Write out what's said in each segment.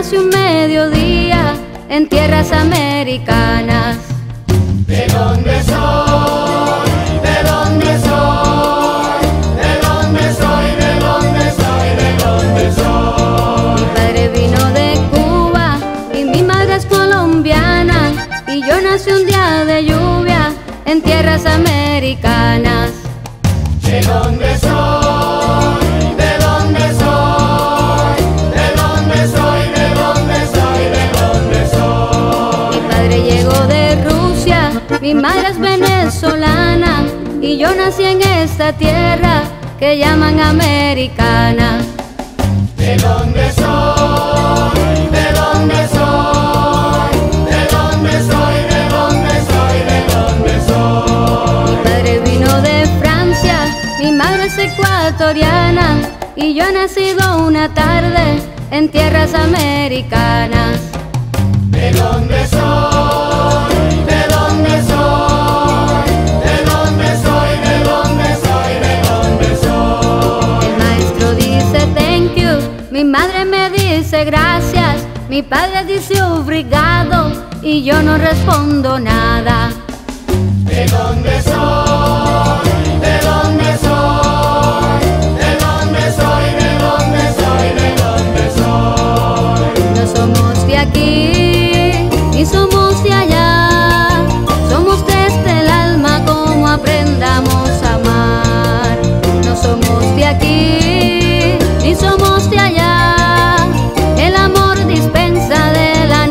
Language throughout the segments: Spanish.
hace un mediodía en tierras americanas. ¿De dónde soy? ¿De dónde soy? ¿De dónde soy? ¿De dónde soy? ¿De dónde soy? Mi padre vino de Cuba y mi madre es colombiana, y yo nací un día de lluvia en tierras americanas. ¿De dónde soy? ¿De dónde soy? ¿De dónde soy? ¿De dónde soy? ¿De dónde soy? Mi padre llegó de Rusia, mi madre es venezolana, y yo nací en esta tierra que llaman americana. ¿De dónde soy? ¿De dónde soy? ¿De dónde soy? ¿De dónde soy? ¿De dónde soy? Mi padre vino de Francia, mi madre es ecuatoriana, y yo he nacido una tarde en tierras americanas. ¿De dónde soy? ¿De dónde soy? ¿De dónde soy? ¿De dónde soy? ¿De dónde soy? El maestro dice thank you, mi madre me dice gracias, mi padre dice obrigado, y yo no respondo nada. ¿De dónde soy? ¿De dónde soy? ¿De dónde soy? ¿De dónde soy? ¿De dónde soy? No somos de aquí, ni somos de allá, somos desde el alma como aprendamos a amar. No somos de aquí, ni somos de allá, el amor dispensa de la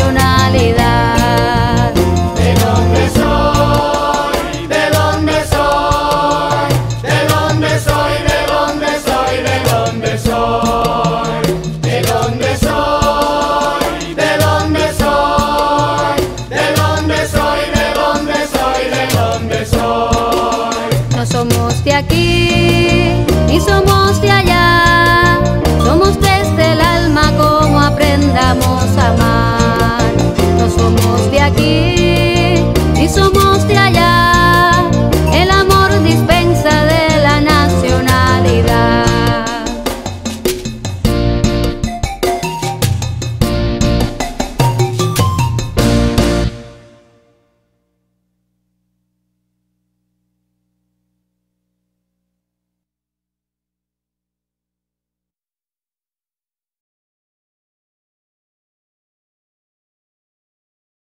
nacionalidad. ¿De dónde soy? ¿De dónde soy? ¿De dónde soy? ¿De dónde soy? ¿De dónde soy? ¿De dónde soy? ¿De dónde soy? ¿De dónde soy? ¿De dónde soy? ¿De dónde soy? No somos de aquí, ni somos de allá, somos desde el alma como aprendamos a amar. No somos de aquí, ni somos